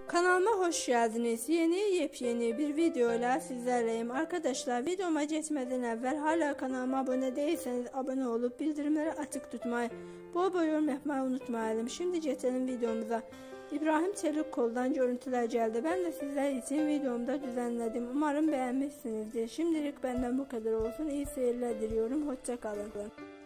Kanalıma hoş geldiniz. Yepyeni bir video ile sizlerleyim. Arkadaşlar, videoma geçmeden evvel hala kanalıma abone değilseniz abone olup bildirimleri açık tutmayı, bol yorum yapmayı unutmayalım. Şimdi geçelim videomuza. İbrahim Çelikkol'dan görüntüler geldi. Ben de sizler için videomda düzenledim. Umarım beğenmişsinizdir. Şimdilik benden bu kadar olsun. İyi seyirler diliyorum. Hoşça kalın.